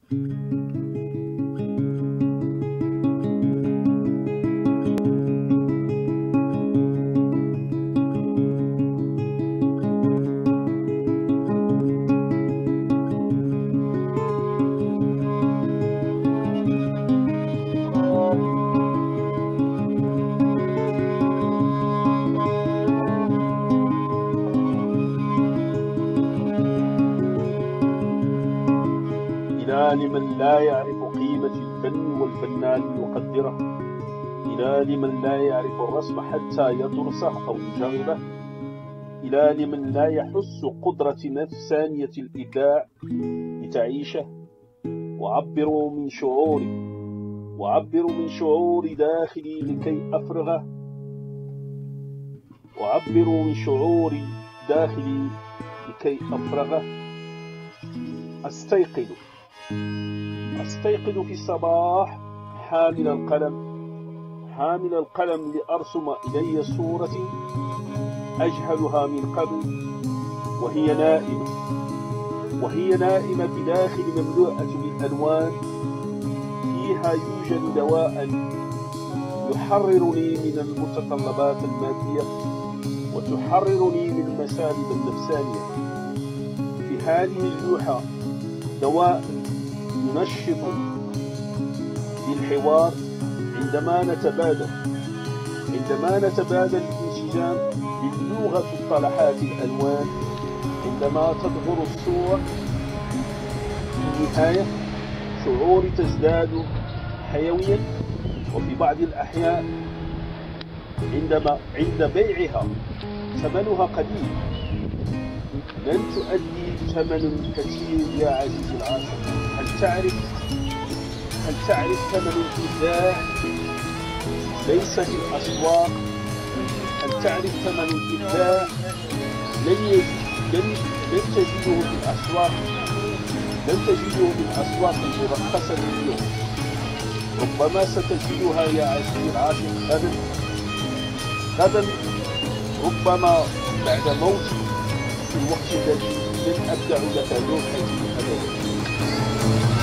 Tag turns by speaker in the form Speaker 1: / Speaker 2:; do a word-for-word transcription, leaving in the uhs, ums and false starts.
Speaker 1: لمن لا يعرف قيمة الفن والفنان يقدره، إلى لمن لا يعرف الرسم حتى يدرسه أو يجربه، إلى لمن لا يحس قدرة نفسانية الإبداع لتعيشه. وعبروا من شعوري وعبروا من شعور داخلي لكي أفرغه وعبروا من شعور داخلي لكي أفرغه أستيقظ أستيقظ في الصباح حامل القلم حامل القلم لأرسم إلي صورة أجهلها من قبل، وهي نائمة وهي نائمة بداخل مملوءة بالألوان، فيها يوجد دواء يحررني من المتطلبات المادية وتحررني من المسالب النفسانية. في هذه اللوحة دواء ينشط بالحوار عندما نتبادل عندما نتبادل الانسجام باللغة الطلحات الألوان، عندما تظهر الصور في النهاية شعوري تزداد حيويا. وفي بعض الأحيان عندما عند بيعها ثمنها قليل، لن تؤدي ثمن كثير يا عزيزي العاشق. هل تعرف هل تعرف ثمن الإبداع ليس في الأسواق؟ هل تعرف ثمن الإبداع لن لن لن تجده في الأسواق لن تجده في الأسواق المرخصة اليوم. ربما ستجدها يا عزيزي العاشق غدا غدا ربما بعد موتي في الوقت الذي لن أبدع لك لوحتي أبدا.